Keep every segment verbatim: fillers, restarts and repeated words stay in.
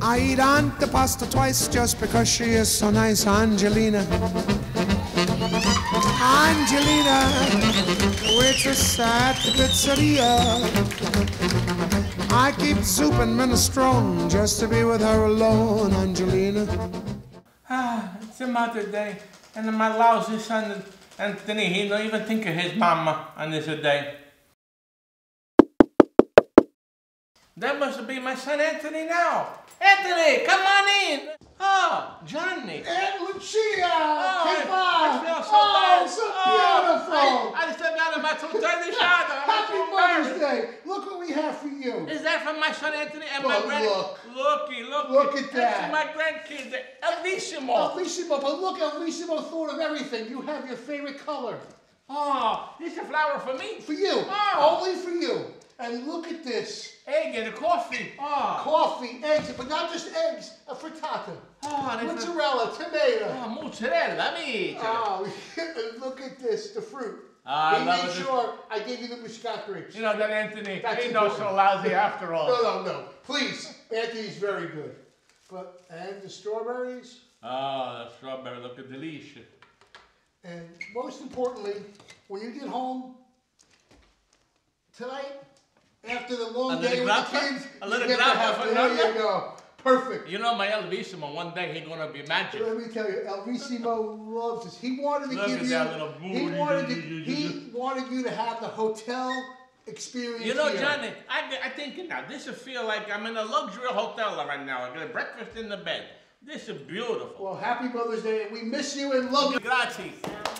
I eat antipasta twice just because she is so nice, Angelina. Angelina, waitress at the pizzeria. I keep zooping minestrone just to be with her alone, Angelina. Ah, it's a Mother's Day, and my lousy son Anthony, he don't even think of his mama on this day. That must be my son Anthony now. Anthony, come on in. Oh, Johnny. Aunt Lucia, oh, come I, on. I feel so oh, bad. so Oh, beautiful. I, I just got about to turn the shower. Happy Mother's Day. Look what we have for you. Is that from my son Anthony and But my grand? look. Looky, looky. Look at that. That's my grandkids, Elvissimo. Elvissimo, but look, Elvissimo thought of everything. You have your favorite color. Oh, this is a flower for me. For you. Oh. Only for you. And look at this. Egg and a coffee. Oh. Coffee, eggs, but not just eggs, a frittata. Oh, mozzarella, tomato. Oh, mozzarella, amici. Oh, look at this, the fruit. Oh, I he love made it. sure I gave you the muscat grapes. You know that Anthony, That's he's not so lousy after all. No, no, no. Please, Anthony's very good. But, and the strawberries. Oh, the strawberry, look at delicious. And most importantly, when you get home tonight, after the long day with the kids, a little you get to grappa have, for there nothing? you go. Perfect. You know my Elvissimo, one day he's gonna be magic. Let me tell you, Elvissimo loves this. He wanted to Look give at you. that little He booty. wanted to. He wanted you to have the hotel experience. You know, here. Johnny, I, I think now this will feel like I'm in a luxury hotel right now. I got a breakfast in the bed. This is beautiful. Well, happy Mother's Day, and we miss you and love you. Grazie.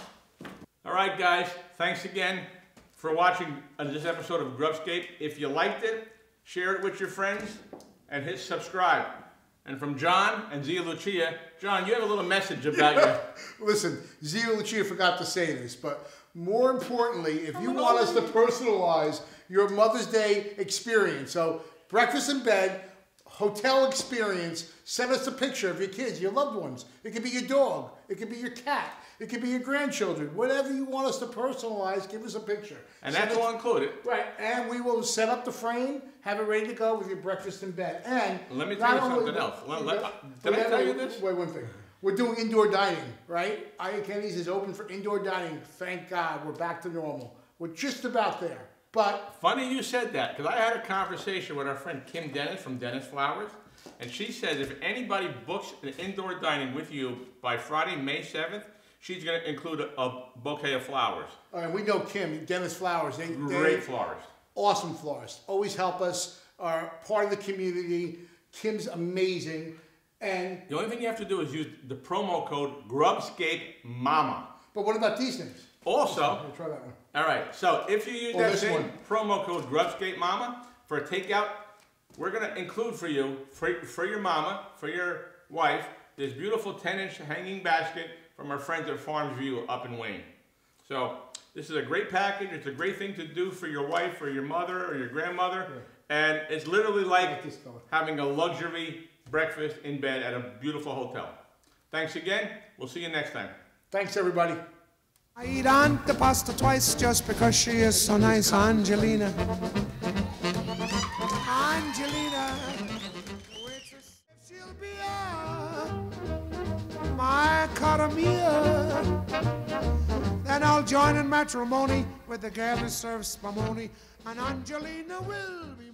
All right, guys. Thanks again for watching this episode of GrubScape. If you liked it, share it with your friends and hit subscribe. And from John and Zia Lucia, John, you have a little message about you. Listen, Zia Lucia forgot to say this, but more importantly, if you want us to personalize your Mother's Day experience, so breakfast in bed, hotel experience, send us a picture of your kids, your loved ones. It could be your dog. It could be your cat. It could be your grandchildren. Whatever you want us to personalize, give us a picture. And Send that's it, all included. Right, and we will set up the frame, have it ready to go with your breakfast in bed. And let me tell you only, something else. Let, let, yeah, did I tell wait, you this? Wait, one thing. We're doing indoor dining, right? Iachetti is open for indoor dining. Thank God, we're back to normal. We're just about there. But funny you said that, because I had a conversation with our friend Kim Dennis from Denis Flowers, and she says if anybody books an indoor dining with you by Friday, May seventh, she's going to include a, a bouquet of flowers. All right, we know Kim, Denis Flowers. They, Great flowers. Awesome florists. Always help us, are part of the community. Kim's amazing. And the only thing you have to do is use the promo code GrubScape Mama. But what about these things? Also, I'll try that one. All right, so if you use Oh, that same one. promo code GrubScape Mama for a takeout, we're going to include for you, for, for your mama, for your wife, this beautiful ten inch hanging basket from our friends at Farms View up in Wayne. So this is a great package. It's a great thing to do for your wife or your mother or your grandmother. Yeah. And it's literally like having a luxury breakfast in bed at a beautiful hotel. Thanks again. We'll see you next time. Thanks, everybody. I eat antipasta twice just because she is so nice, Angelina. Angelina, waitress, she'll be uh, my cara mia. Then I'll join in matrimony with the girl who serves spumoni, and Angelina will be